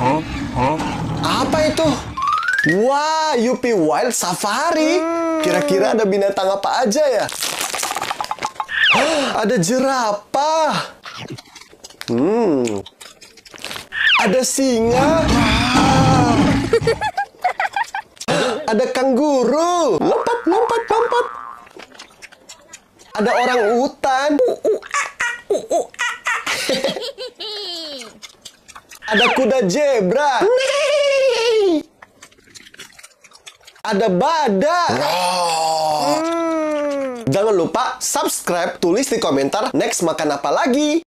Apa itu? Wah, Yupi Wild Safari. Kira-kira ada binatang apa aja ya? Ada jerapah. Ada singa. Ada kanguru. Lompat, lompat, lompat. Ada orang utan. Ada kuda zebra. Ada badak. Jangan lupa subscribe, tulis di komentar next makan apa lagi.